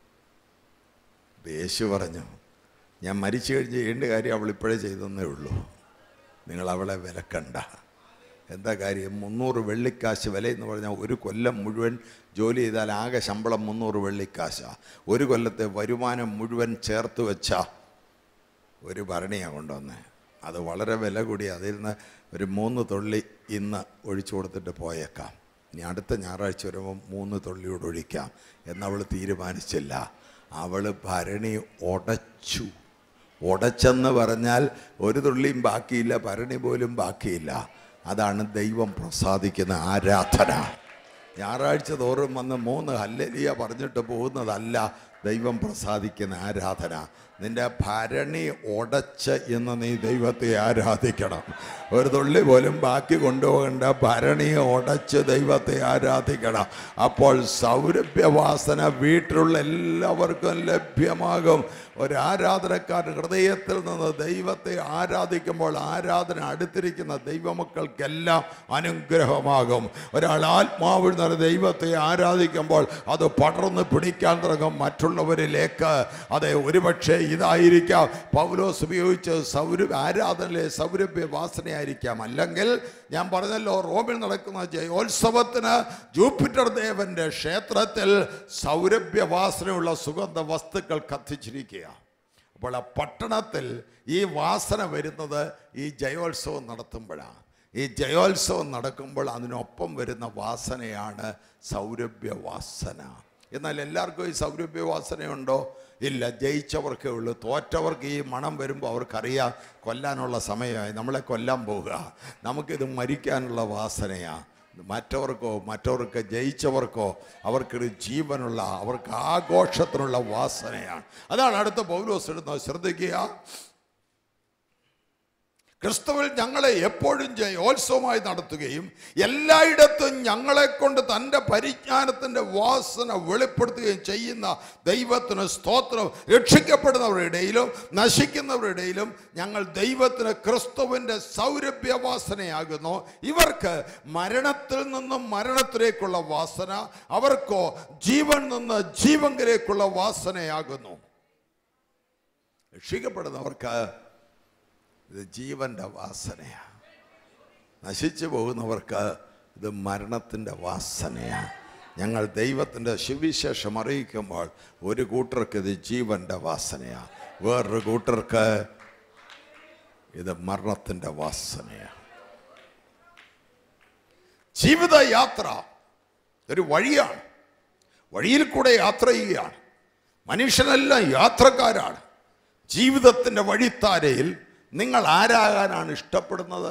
യേശു പറഞ്ഞു, ഞാൻ മരിച്ചു കഴിഞ്ഞ് ചെയ്യേണ്ട കാര്യം അവൾ ഇപ്പോഴേ ചെയ്തെന്നേ ഉള്ളൂ. നിങ്ങൾ അവളെ വിലക്കണ്ട. എന്താ കാര്യം? 300 വെള്ളിക്കാശ് വില എന്ന് പറഞ്ഞാൽ ഒരു കൊല്ലം മുഴുവൻ ജോലി ചെയ്താൽ ആകെ ശമ്പളം 300 വെള്ളിക്കാശാണ്. ഒരു കൊല്ലത്തെ വരുമാനം മുഴുവൻ ചേർത്ത് വെച്ച ഒരു ഭരണിയാണ് കൊണ്ടുവന്നത്. അത് വളരെ വില കൂടി. അതിൽ നിന്ന് ഒരു 3 തുള്ളി ഇന്ന് ഒഴിച്ചു കൊടുത്തിട്ട് പോയേക്കാം. ഇനി അടുത്ത ഞായറാഴ്ച വരുമ്പോൾ 3 തുള്ളിയോട് ഒഴിക്കാം എന്നവൾ തീരുമാനിച്ചില്ല. അവൾ ഭരണി ഉടച്ചു. ഉടച്ചെന്ന് പറഞ്ഞാൽ ഒരു തുള്ളിയും ബാക്കിയില്ല, ഭരണി പോലും ബാക്കിയില്ല. അതാണ് ദൈവം പ്രസാദിക്കുന്ന ആരാധന. ഞായറാഴ്ച തോറും വന്ന് 3 ഹല്ലേലൂയ പറഞ്ഞിട്ട് പോകുന്നതല്ല ദൈവം പ്രസാദിക്കുന്ന ആരാധന. നിന്റെ ഭരണി ഉടച്ച് എന്ന് നീ ദൈവത്തെ ആരാധിക്കണം. ഒരു തുള്ളി പോലും ബാക്കി കൊണ്ടുപോകേണ്ട, ഭരണിയെ ഉടച്ച് ദൈവത്തെ ആരാധിക്കണം. അപ്പോൾ സൗരഭ്യവാസന വീട്ടിലുള്ള എല്ലാവർക്കും ലഭ്യമാകും. ഒരു ആരാധനക്കാരൻ ഹൃദയത്തിൽ നിന്ന് ദൈവത്തെ ആരാധിക്കുമ്പോൾ ആരാധന അടുത്തിരിക്കുന്ന ദൈവമക്കൾക്കെല്ലാം അനുഗ്രഹമാകും. ഒരാൾ ആത്മാവിൽ നിന്ന് ദൈവത്തെ ആരാധിക്കുമ്പോൾ അത് പടർന്ന് പിടിക്കാൻ തുടങ്ങും മറ്റുള്ളവരിലേക്ക്. അതെ, ഒരുപക്ഷെ ഇതായിരിക്കാം പൗലോസ് ഉപയോഗിച്ച് ആരാധനയിലെ സൗരഭ്യ വാസനയായിരിക്കാം. അല്ലെങ്കിൽ ഞാൻ പറഞ്ഞല്ലോ, റോമിൽ നടക്കുന്ന ജയോത്സവത്തിന് ജൂപ്പിറ്റർ ദേവന്റെ ക്ഷേത്രത്തിൽ സൗരഭ്യവാസനയുള്ള സുഗന്ധ വസ്തുക്കൾ കത്തിച്ചിരിക്കുക. അപ്പോൾ ആ പട്ടണത്തിൽ ഈ വാസന വരുന്നത് ഈ ജയോത്സവം നടത്തുമ്പോഴാണ്. ഈ ജയോത്സവം നടക്കുമ്പോൾ അതിനൊപ്പം വരുന്ന വാസനയാണ് സൗരഭ്യവാസന. എന്നാൽ എല്ലാവർക്കും ഈ സൗരഭ്യവാസനയുണ്ടോ? ഇല്ല. ജയിച്ചവർക്കേ ഉള്ളൂ. തോറ്റവർക്ക് ഈ മണം വരുമ്പോൾ അവർക്കറിയാം കൊല്ലാനുള്ള സമയമായി, നമ്മളെ കൊല്ലാൻ പോകുക, നമുക്കിത് മരിക്കാനുള്ള വാസനയാണ്. മറ്റവർക്ക് ജയിച്ചവർക്കോ അവർക്കൊരു ജീവനുള്ള, അവർക്ക് ആഘോഷത്തിനുള്ള വാസനയാണ്. അതാണ് അടുത്ത പൗലോസ് ഇടുന്നത്. ശ്രദ്ധിക്കുക, ക്രിസ്തുവിൽ ഞങ്ങളെ എപ്പോഴും ജയോത്സവമായി നടത്തുകയും എല്ലായിടത്തും ഞങ്ങളെ കൊണ്ട് തൻ്റെ പരിജ്ഞാനത്തിൻ്റെ വാസന വെളിപ്പെടുത്തുകയും ചെയ്യുന്ന ദൈവത്തിന് സ്തോത്രം. രക്ഷിക്കപ്പെടുന്നവരുടെ ഇടയിലും നശിക്കുന്നവരുടെ ഇടയിലും ഞങ്ങൾ ദൈവത്തിന് ക്രിസ്തുവിൻ്റെ സൗരഭ്യവാസനയാകുന്നു. ഇവർക്ക് മരണത്തിൽ നിന്നും മരണത്തിലേക്കുള്ള വാസന, അവർക്കോ ജീവൻ നിന്ന് ജീവങ്കിലേക്കുള്ള വാസനയാകുന്നു. രക്ഷിക്കപ്പെടുന്നവർക്ക് ഇത് ജീവൻ്റെ വാസനയാണ്. നശിച്ചു പോകുന്നവർക്ക് ഇത് മരണത്തിൻ്റെ വാസനയാണ്. ഞങ്ങൾ ദൈവത്തിൻ്റെ സുവിശേഷം അറിയിക്കുമ്പോൾ ഒരു കൂട്ടർക്ക് ഇത് ജീവൻ്റെ വാസനയാണ്, വേറൊരു കൂട്ടർക്ക് ഇത് മരണത്തിൻ്റെ വാസനയാണ്. ജീവിതയാത്ര ഒരു വഴിയാണ്. വഴിയിൽ കൂടെ യാത്ര ചെയ്യുകയാണ്. മനുഷ്യനെല്ലാം യാത്രക്കാരാണ്. ജീവിതത്തിൻ്റെ വഴിത്താരയിൽ നിങ്ങൾ ആരാകാനാണ് ഇഷ്ടപ്പെടുന്നത്?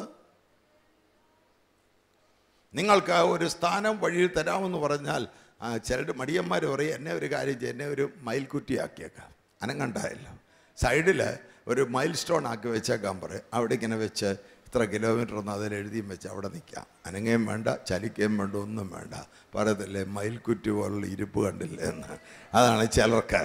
നിങ്ങൾക്ക് ഒരു സ്ഥാനം വഴിയിൽ തരാമെന്ന് പറഞ്ഞാൽ ചിലർ മടിയന്മാർ പറയും, എന്നെ ഒരു കാര്യം ചെയ്യും, എന്നെ ഒരു മയിൽക്കുറ്റിയാക്കിയേക്കാം, അനങ്ങണ്ടായല്ലോ. സൈഡിൽ ഒരു മൈൽ സ്റ്റോൺ ആക്കി വെച്ചേക്കാൻ പറയും. അവിടെ ഇങ്ങനെ വെച്ച് ഇത്ര കിലോമീറ്റർ ഒന്ന് അതിൽ എഴുതിയും വെച്ച് അവിടെ നിൽക്കാം. അനങ്ങയും വേണ്ട, ചലിക്കുകയും വേണ്ട, ഒന്നും വേണ്ട. പറയത്തില്ലേ മയിൽക്കുറ്റി പോലുള്ള ഇരിപ്പ് കണ്ടില്ലേ എന്ന്. അതാണ് ചിലർക്ക്.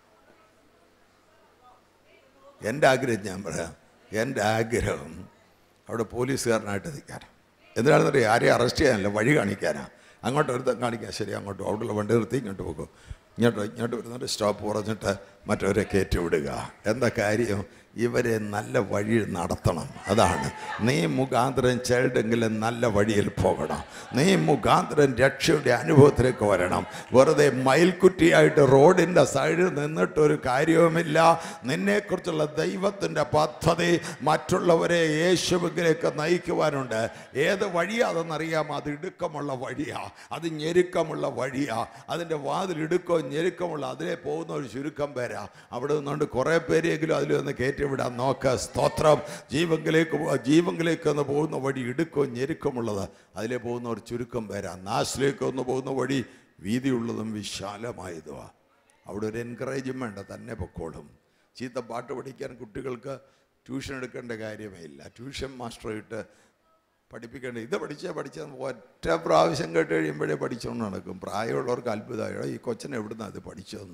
എൻ്റെ ആഗ്രഹം ഞാൻ പറയാം. എൻ്റെ ആഗ്രഹം അവിടെ പോലീസുകാരനായിട്ട് നിൽക്കാൻ. എന്തിനാണെന്നറിയാം? ആരെയും അറസ്റ്റ് ചെയ്യാനല്ല, വഴി കാണിക്കാനാണ്. അങ്ങോട്ട് ഒരുത്തം കാണിക്കാം, ശരി അങ്ങോട്ട് അവിടെയുള്ള വണ്ടി നിർത്തി ഇങ്ങോട്ട് പോകും, ഇങ്ങോട്ട് വരുന്നവർ സ്റ്റോപ്പ് പറഞ്ഞിട്ട് മറ്റവരെ കയറ്റി വിടുക. എന്താ കാര്യം? ഇവരെ നല്ല വഴിയിൽ നടത്തണം. അതാണ്. നീ മുഖാന്തരം ചിലടെങ്കിലും നല്ല വഴിയിൽ പോകണം. നീ മുഖാന്തരം രക്ഷയുടെ അനുഭവത്തിലേക്ക് വരണം. വെറുതെ മയിൽക്കുറ്റിയായിട്ട് റോഡിൻ്റെ സൈഡിൽ നിന്നിട്ടൊരു കാര്യവുമില്ല. നിന്നെക്കുറിച്ചുള്ള ദൈവത്തിൻ്റെ പദ്ധതി മറ്റുള്ളവരെ യേശുവിലേക്ക് നയിക്കുവാനുണ്ട്. ഏത് വഴിയാണെന്നറിയാമോ? അത് ഇടുക്കമുള്ള വഴിയാണ്, അത് ഞെരുക്കമുള്ള വഴിയാണ്. അതിൻ്റെ വാതിൽ ഇടുക്കവും ഞെരുക്കമുള്ള അതിലേ പോകുന്ന ഒരു ചുരുക്കം പേരാ. അവിടെ നിന്നുകൊണ്ട് കുറേ പേരെങ്കിലും അതിലൊന്ന് കയറ്റിവിടാൻ നോക്കുക. സ്തോത്രം. ജീവങ്കിലേക്ക് ഒന്ന് പോകുന്ന വഴി ഇടുക്കവും ഞെരുക്കമുള്ളത്, അതിലേ പോകുന്ന ഒരു ചുരുക്കം പേരാ. നാശിലേക്ക് ഒന്ന് പോകുന്ന വഴി വീതിയുള്ളതും വിശാലമായതുമാണ്. അവിടെ ഒരു എൻകറേജ്മെൻ്റ് തന്നെ പൊക്കോളും. ചീത്ത പാട്ട് പഠിക്കാൻ കുട്ടികൾക്ക് ട്യൂഷൻ എടുക്കേണ്ട കാര്യമേ ഇല്ല. ട്യൂഷൻ മാസ്റ്ററായിട്ട് പഠിപ്പിക്കേണ്ട. ഇത് പഠിച്ചെന്ന് ഒറ്റ പ്രാവശ്യം കേട്ട് കഴിയുമ്പോഴേ പഠിച്ചുകൊണ്ട് നടക്കും. പ്രായമുള്ളവർക്ക് അത്ഭുതമായോ ഈ കൊച്ചനെ എവിടുന്നാണ് ഇത് പഠിച്ചതെന്ന്.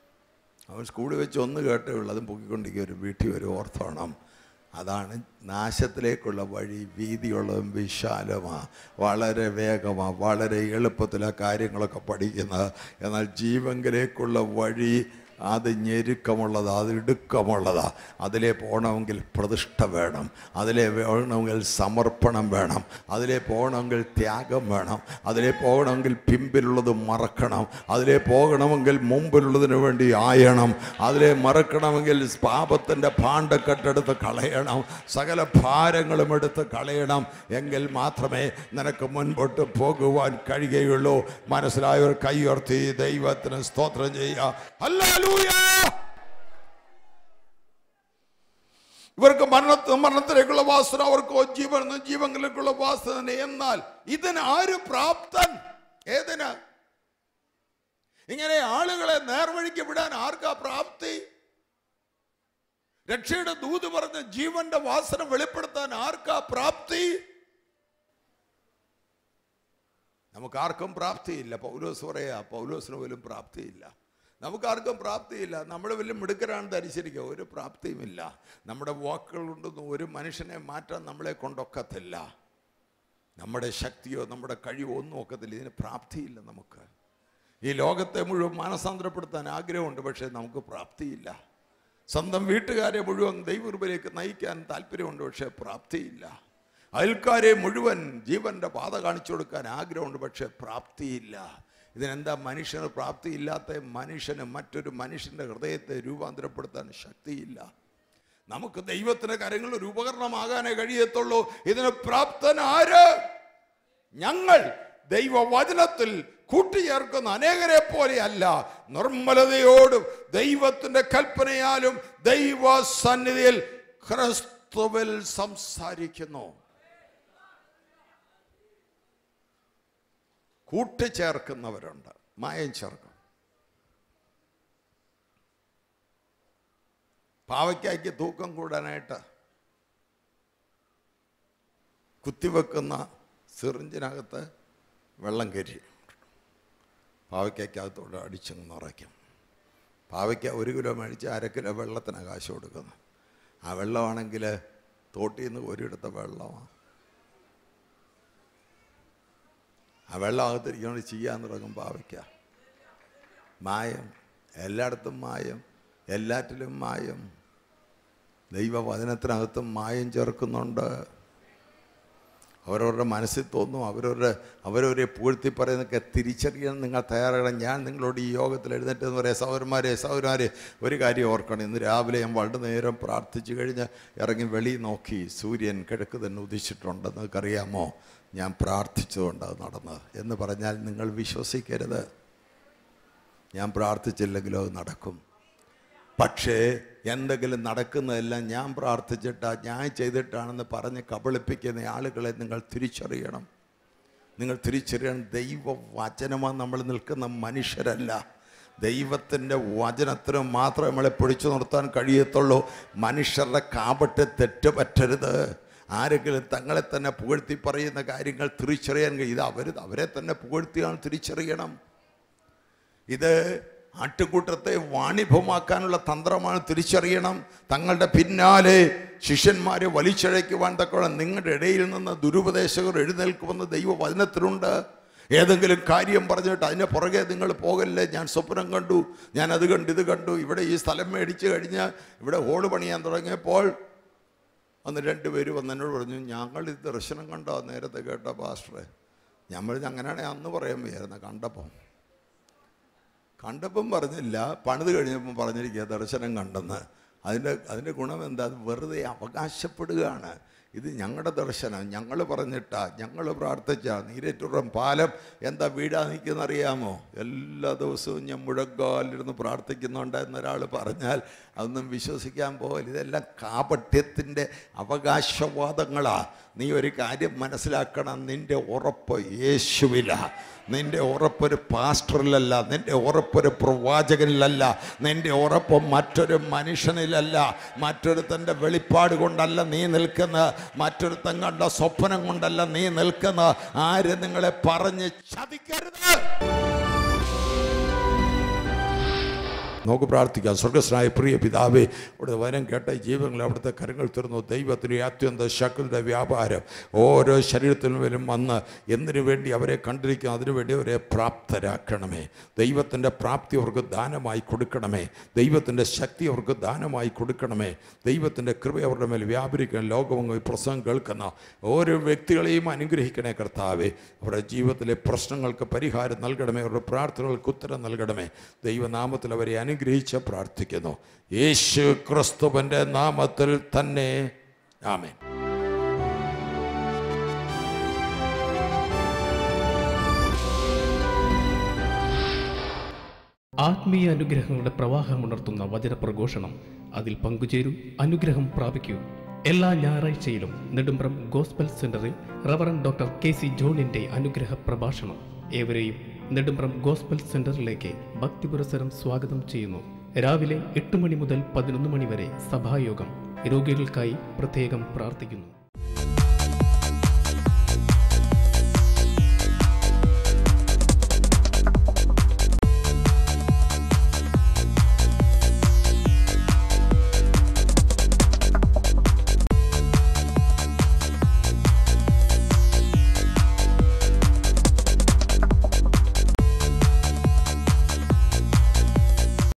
അവൻ സ്കൂളിൽ വെച്ച് ഒന്ന് കേട്ടേ ഉള്ളൂ, അതും പൊക്കിക്കൊണ്ടിരിക്കുക. ഒരു വീട്ടിൽ ഒരു ഓർത്തോണം. അതാണ് നാശത്തിലേക്കുള്ള വഴി വീതിയുള്ളതും വിശാലമാണ്, വളരെ വേഗമാണ്, വളരെ എളുപ്പത്തിലാണ് കാര്യങ്ങളൊക്കെ പഠിക്കുന്നത്. എന്നാൽ ജീവങ്കിലേക്കുള്ള വഴി അത് ഞെരുക്കമുള്ളതാണ്, അത് ഇടുക്കമുള്ളതാണ്. അതിലേ പോകണമെങ്കിൽ പ്രതിഷ്ഠ വേണം, അതിലേ പോകണമെങ്കിൽ സമർപ്പണം വേണം, അതിലേ പോകണമെങ്കിൽ ത്യാഗം വേണം, അതിലേ പോകണമെങ്കിൽ പിമ്പിലുള്ളത് മറക്കണം, അതിലേ പോകണമെങ്കിൽ മുമ്പിലുള്ളതിന് വേണ്ടി ആയണം, അതിലേ മറക്കണമെങ്കിൽ പാപത്തിൻ്റെ ഭാണ്ഡക്കെട്ടെടുത്ത് കളയണം, സകല ഭാരങ്ങളും എടുത്ത് കളയണം. എങ്കിൽ മാത്രമേ നിനക്ക് മുൻപോട്ട് പോകുവാൻ കഴിയുകയുള്ളൂ. മനസ്സിലായവർ കൈയുയർത്തി ദൈവത്തിന് സ്തോത്രം ചെയ്യുക. ഹല്ലേലൂയ. ഇവർക്ക് മരണത്തിലേക്കുള്ള വാസന, അവർക്ക് ജീവനിലേക്കുള്ള വാസന. എന്നാൽ ഇതിന് ആര് പ്രാപ്തൻ? ഏതിന്? ഇങ്ങനെ ആളുകളെ നേർവഴിക്ക് വിടാൻ ആർക്കാ പ്രാപ്തി? രക്ഷയുടെ ദൂത് പറഞ്ഞ് ജീവന്റെ വാസന വെളിപ്പെടുത്താൻ ആർക്കാ പ്രാപ്തി? നമുക്കാർക്കും പ്രാപ്തിയില്ല. പൗലോസ് പറയാ, പൗലോസിന് പോലും പ്രാപ്തിയില്ല. നമുക്കാർക്കും പ്രാപ്തിയില്ല. നമ്മൾ വലിയ മിടുക്കരാണ് ധരിച്ചിരിക്കുക. ഒരു പ്രാപ്തിയുമില്ല. നമ്മുടെ വാക്കുകൾ കൊണ്ടൊന്നും ഒരു മനുഷ്യനെ മാറ്റാൻ നമ്മളെ കൊണ്ടൊക്കത്തില്ല. നമ്മുടെ ശക്തിയോ നമ്മുടെ കഴിവോ ഒന്നും ഒക്കത്തില്ല. ഇതിന് പ്രാപ്തിയില്ല. നമുക്ക് ഈ ലോകത്തെ മുഴുവൻ മാനസാന്തരപ്പെടുത്താൻ ആഗ്രഹമുണ്ട്, പക്ഷേ നമുക്ക് പ്രാപ്തിയില്ല. സ്വന്തം വീട്ടുകാരെ മുഴുവൻ ദൈവകൃപയിലേക്ക് നയിക്കാൻ താല്പര്യമുണ്ട്, പക്ഷേ പ്രാപ്തിയില്ല. അയൽക്കാരെ മുഴുവൻ ജീവന്റെ പാത കാണിച്ചു കൊടുക്കാൻ ആഗ്രഹമുണ്ട്, പക്ഷേ പ്രാപ്തിയില്ല. ഇതിനെന്താ? മനുഷ്യന് പ്രാപ്തിയില്ലാത്ത മനുഷ്യന് മറ്റൊരു മനുഷ്യൻ്റെ ഹൃദയത്തെ രൂപാന്തരപ്പെടുത്താൻ ശക്തിയില്ല. നമുക്ക് ദൈവത്തിൻ്റെ കരങ്ങളിൽ ഒരു ഉപകരണമാകാനേ കഴിയത്തുള്ളൂ. ഇതിന് പ്രാപ്തൻ ആര്? ഞങ്ങൾ ദൈവവചനത്തിൽ കൂട്ടിച്ചേർക്കുന്ന അനേകരെ പോലെയല്ല, നിർമ്മലതയോടും ദൈവത്തിൻ്റെ കൽപ്പനയാലും ദൈവ സന്നിധിയിൽ ക്രിസ്തുവിൽ സംസാരിക്കുന്നു. കൂട്ടിച്ചേർക്കുന്നവരുണ്ട്, മായം ചേർക്കും. പാവയ്ക്കായ്ക്ക് തൂക്കം കൂടാനായിട്ട് കുത്തിവെക്കുന്ന സിറിഞ്ചിനകത്ത് വെള്ളം കയറ്റി പാവയ്ക്കകത്തോടെ അടിച്ചങ്ങ് നിറയ്ക്കും. പാവയ്ക്ക 1 കിലോ മേടിച്ച് 1/2 കിലോ വെള്ളത്തിന് കാശ് കൊടുക്കുന്നു. ആ വെള്ളമാണെങ്കിൽ തോട്ടിൽ നിന്ന് ഒരിടത്ത വെള്ളമാണ്. ആ വെള്ളം അകത്തിരിക്കുന്നത് ചെയ്യാൻ തുടങ്ങും. പാവയ്ക്ക മായം, എല്ലായിടത്തും മായം, എല്ലാറ്റിലും മായം. ദൈവവചനത്തിനകത്തും മായം ചേർക്കുന്നുണ്ട്. അവരവരുടെ മനസ്സിൽ തോന്നും, അവരവരെ പൂഴ്ത്തി പറയുന്നതൊക്കെ തിരിച്ചറിയാൻ നിങ്ങൾ തയ്യാറാകണം. ഞാൻ നിങ്ങളോട് ഈ യോഗത്തിൽ എഴുന്നേറ്റെന്ന് പറയാം, സഹോദരന്മാരെ ഒരു കാര്യം ഓർക്കണം. ഇന്ന് രാവിലെ ഞാൻ വളരെ നേരം പ്രാർത്ഥിച്ചു കഴിഞ്ഞ് ഇറങ്ങി വെളി നോക്കി, സൂര്യൻ കിഴക്ക് തന്നെ ഉദിച്ചിട്ടുണ്ട്. നിങ്ങൾക്കറിയാമോ? ഞാൻ പ്രാർത്ഥിച്ചുകൊണ്ട് അത് നടന്നത് എന്ന് പറഞ്ഞാൽ നിങ്ങൾ വിശ്വസിക്കരുത്. ഞാൻ പ്രാർത്ഥിച്ചില്ലെങ്കിലോ അത് നടക്കും. പക്ഷേ എന്തെങ്കിലും നടക്കുന്നതെല്ലാം ഞാൻ ഞാൻ ചെയ്തിട്ടാണെന്ന് പറഞ്ഞ് കബളിപ്പിക്കുന്ന ആളുകളെ നിങ്ങൾ തിരിച്ചറിയണം. ദൈവവചനമാണ് നമ്മൾ നിൽക്കുന്ന മനുഷ്യരല്ല. ദൈവത്തിൻ്റെ വചനത്തിന് മാത്രമേ നമ്മളെ പിടിച്ചു നിർത്താൻ കഴിയത്തുള്ളൂ. മനുഷ്യരുടെ കാപട്യ തെറ്റ് പറ്റരുത്. ആരെങ്കിലും തങ്ങളെ തന്നെ പുകഴ്ത്തി പറയുന്ന കാര്യങ്ങൾ തിരിച്ചറിയാൻ കഴിയും. ഇത് അവരെ തന്നെ പുകഴ്ത്തിയാണ് തിരിച്ചറിയണം. ഇത് ആട്ടുകൂട്ടത്തെ വാണിഭമാക്കാനുള്ള തന്ത്രമാണ്, തിരിച്ചറിയണം. തങ്ങളുടെ പിന്നാലെ ശിഷ്യന്മാരെ വലിച്ചഴയ്ക്കുവാൻ തക്കോളം നിങ്ങളുടെ ഇടയിൽ നിന്ന് ദുരുപദേശകർ എഴുന്നേൽക്കുമെന്ന് ദൈവവചനത്തിലുണ്ട്. ഏതെങ്കിലും കാര്യം പറഞ്ഞിട്ട് അതിൻ്റെ പുറകെ നിങ്ങൾ പോകല്ലേ. ഞാൻ സ്വപ്നം കണ്ടു, ഞാൻ അത് കണ്ടു, ഇത് കണ്ടു, ഇവിടെ ഈ സ്ഥലം മേടിച്ച് കഴിഞ്ഞ് ഇവിടെ ഹോള് പണിയാൻ തുടങ്ങിയപ്പോൾ അന്ന് 2 പേര് വന്നെന്നോട് പറഞ്ഞു, ഞങ്ങൾ ഇത് ദർശനം കണ്ടോ നേരത്തെ കേട്ട പാസ്റ്ററെ. ഞാൻ പറഞ്ഞു, അങ്ങനെയാണെങ്കിൽ അന്ന് പറയാൻ വയ്യായിരുന്നു. കണ്ടപ്പം പറഞ്ഞില്ല, പണിത് കഴിഞ്ഞപ്പം പറഞ്ഞിരിക്കുക ദർശനം കണ്ടെന്ന്. അതിൻ്റെ ഗുണം എന്താ? അത് വെറുതെ അവകാശപ്പെടുകയാണ്. ഇത് ഞങ്ങളുടെ ദർശനം, ഞങ്ങൾ പറഞ്ഞിട്ടാ, ഞങ്ങൾ പ്രാർത്ഥിച്ചാ. നീരേറ്റുറം പാലം എന്താ വീടാ നിൽക്കുന്നറിയാമോ? എല്ലാ ദിവസവും ഞാൻ മുഴങ്കാലിരുന്ന് പ്രാർത്ഥിക്കുന്നുണ്ട് ഒരാൾ പറഞ്ഞാൽ അതൊന്നും വിശ്വസിക്കാൻ പോകില്ല. ഇതെല്ലാം കാപട്യത്തിൻ്റെ അവകാശവാദങ്ങളാണ്. നീ ഒരു കാര്യം മനസ്സിലാക്കണം, നിൻ്റെ ഉറപ്പ് യേശുവില, നിൻ്റെ ഉറപ്പൊരു പാസ്റ്ററിലല്ല, നിൻ്റെ ഉറപ്പൊരു പ്രവാചകനിലല്ല, നിൻ്റെ ഉറപ്പ് മറ്റൊരു മനുഷ്യനിലല്ല, മറ്റൊരുത്തൻ്റെ വെളിപ്പാട് കൊണ്ടല്ല നീ നിൽക്കുന്നത്, മറ്റൊരുത്തൻ കണ്ട സ്വപ്നം കൊണ്ടല്ല നീ നിൽക്കുന്നത്. ആര് നിങ്ങളെ പറഞ്ഞ് ചതിക്കരുത്. നമുക്ക് പ്രാർത്ഥിക്കാം. സ്വർഗസ്നായ പ്രിയ പിതാവേ, അവിടുത്തെ വരം കേട്ട ജീവങ്ങൾ അവിടുത്തെ കരങ്ങൾ തുറന്നു. ദൈവത്തിൻ്റെ അത്യന്ത ശക്തിയുടെ വ്യാപാരം ഓരോ ശരീരത്തിലും വന്ന് എന്തിനു വേണ്ടി അവരെ കണ്ടിരിക്കുന്നു, അതിനുവേണ്ടി അവരെ പ്രാപ്തരാക്കണമേ. ദൈവത്തിൻ്റെ പ്രാപ്തി അവർക്ക് ദാനമായി കൊടുക്കണമേ. ദൈവത്തിൻ്റെ ശക്തി അവർക്ക് ദാനമായി കൊടുക്കണമേ. ദൈവത്തിൻ്റെ കൃപ അവരുടെ മേൽ വ്യാപരിക്കണം. ലോകമങ്ങ് പ്രസംഗം കേൾക്കുന്ന ഓരോ വ്യക്തികളെയും അനുഗ്രഹിക്കണേ കർത്താവേ. അവരുടെ ജീവിതത്തിലെ പ്രശ്നങ്ങൾക്ക് പരിഹാരം നൽകണമേ. അവരുടെ പ്രാർത്ഥനകൾക്ക് ഉത്തരം നൽകണമേ. ദൈവനാമത്തിൽ അവരെ അനുഗ്രഹിച്ച് പ്രാർത്ഥിക്കുന്നു. യേശു ക്രിസ്തുവിന്റെ നാമത്തിൽ തന്നെ, ആമേൻ. ആത്മീയ അനുഗ്രഹങ്ങളുടെ പ്രവാഹമുണർത്തുന്ന വചനപ്രഘോഷണം. അതിൽ പങ്കുചേരൂ, അനുഗ്രഹം പ്രാപിക്കൂ. എല്ലാ ഞായറാഴ്ചയിലും നെടുമ്പ്രം ഗോസ്ബൽ സെന്ററിൽ റവറന്റ് ഡോക്ടർ KC ജോണിന്റെ അനുഗ്രഹ പ്രഭാഷണം. ഏവരെയും നെടുമ്പ്രം ഗോസ്ബൽ സെന്ററിലേക്ക് ഭക്തിപുരസരം സ്വാഗതം ചെയ്യുന്നു. രാവിലെ 8 മണി മുതൽ 11 മണി വരെ സഭായോഗം. രോഗികൾക്കായി പ്രത്യേകം പ്രാർത്ഥിക്കുന്നു.